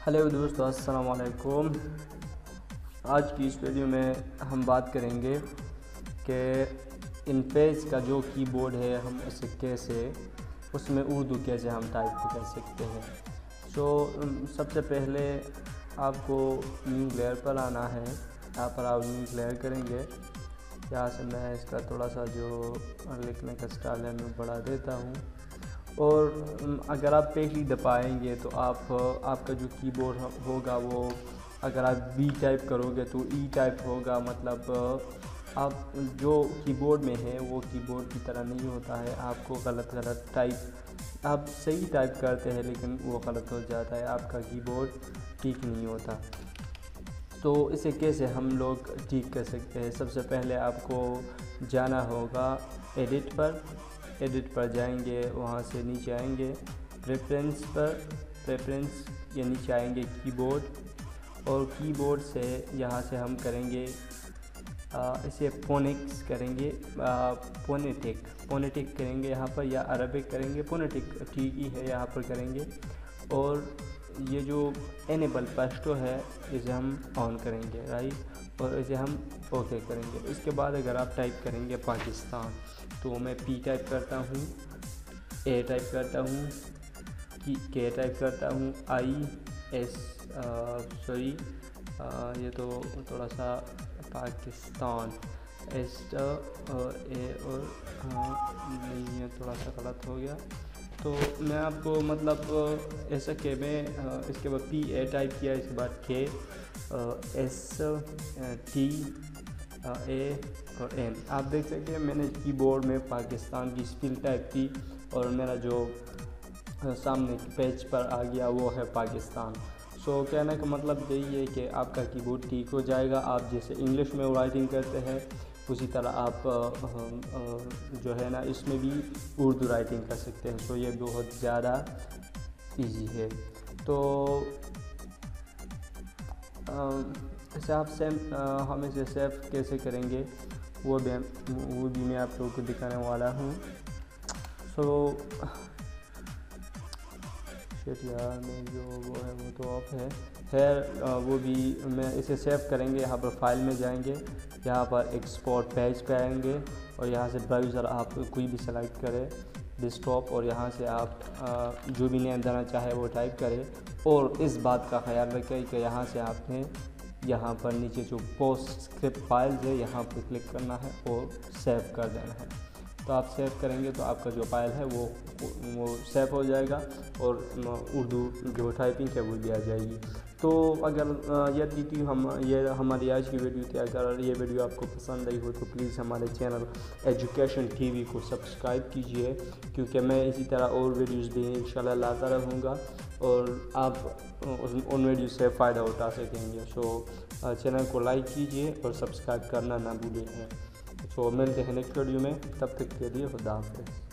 Hello दोस्तों, अस्सलाम वालेकुम। आज की इस वीडियो में हम बात करेंगे कि इनफेस का जो कीबोर्ड है हम उसे कैसे उसमें उर्दू कैसे हम टाइप कर सकते हैं। सबसे पहले आपको न्यू लेयर पर आना है। यहाँ पर आप न्यू लेयर करेंगे। यहाँ से मैं इसका थोड़ा सा जो लिखने का स्टाइल है मैं बढ़ा देता हूँ। और अगर आप पहली दबाएंगे तो आपका जो कीबोर्ड होगा वो अगर आप बी टाइप करोगे तो ई टाइप होगा। मतलब आप जो कीबोर्ड में है वो कीबोर्ड की तरह नहीं होता है। आपको गलत टाइप आप सही टाइप करते हैं लेकिन वो गलत हो जाता है, आपका कीबोर्ड ठीक नहीं होता। तो इसे कैसे हम लोग ठीक कर सकते हैं? सबसे पहले आपको जाना होगा एडिट पर जाएंगे, वहाँ से नीचे आएंगे प्रेफरेंस के नीचे आएंगे कीबोर्ड, और कीबोर्ड से यहाँ से हम करेंगे इसे फोनिक्स करेंगे, फोनेटिक करेंगे यहाँ पर, या अरबिक करेंगे। फोनेटिक ठीक ही है, यहाँ पर करेंगे। और ये जो एनेबल पश्तो है इसे हम ऑन करेंगे, राइट, और इसे हम ओके करेंगे। इसके बाद अगर आप टाइप करेंगे पाकिस्तान तो मैं पी टाइप करता हूँ, ए टाइप करता हूँ, के टाइप करता हूँ, ये तो थोड़ा सा पाकिस्तान एस और ए और नहीं, ये थोड़ा सा गलत हो गया। तो मैं आपको मतलब ऐसा कि मैं इसके बाद पी ए टाइप किया, इसके बाद के एस टी ए और एन। आप देख सकते हैं मैंने कीबोर्ड में पाकिस्तान की स्पेल टाइप की और मेरा जो सामने पेज पर आ गया वो है पाकिस्तान। कहने का मतलब यही है कि आपका कीबोर्ड ठीक हो जाएगा। आप जैसे इंग्लिश में राइटिंग करते हैं उसी तरह आप जो है ना इसमें भी उर्दू राइटिंग कर सकते हैं। ये बहुत ज़्यादा इजी है। तो इसे आप हम इसे सेव कैसे करेंगे वो भी मैं आप लोगों को दिखाने वाला हूँ। यार में जो वो है वो तो ऑफ है। वो भी मैं इसे सेव करेंगे। यहाँ पर फाइल में जाएंगे, यहाँ पर एक्सपोर्ट पेज पे आएंगे और यहाँ से ब्राउज़र आप कोई भी सेलेक्ट करें, डेस्कटॉप, और यहाँ से आप जो भी नेम देना चाहे वो टाइप करें। और इस बात का ख्याल रखें कि यहाँ से आपने यहाँ पर नीचे जो पोस्ट स्क्रिप्ट फाइल्स है यहाँ पर क्लिक करना है और सेव कर देना है। तो आप सेव करेंगे तो आपका जो फाइल है वो सेव हो जाएगा और उर्दू जो टाइपिंग है वो भी आ जाएगी। तो अगर ये हमारी आज की वीडियो थी। अगर ये वीडियो आपको पसंद आई हो तो प्लीज़ हमारे चैनल एजुकेशन टीवी को सब्सक्राइब कीजिए, क्योंकि मैं इसी तरह और वीडियोज़ भी इंशाल्लाह लाता रहूँगा और आप उन वीडियो से फ़ायदा उठा सकेंगे। चैनल को लाइक कीजिए और सब्सक्राइब करना ना भूलिए। मिलते हैं नेक्स्ट वीडियो में, तब तक के लिए खुदा हाफ़िज़।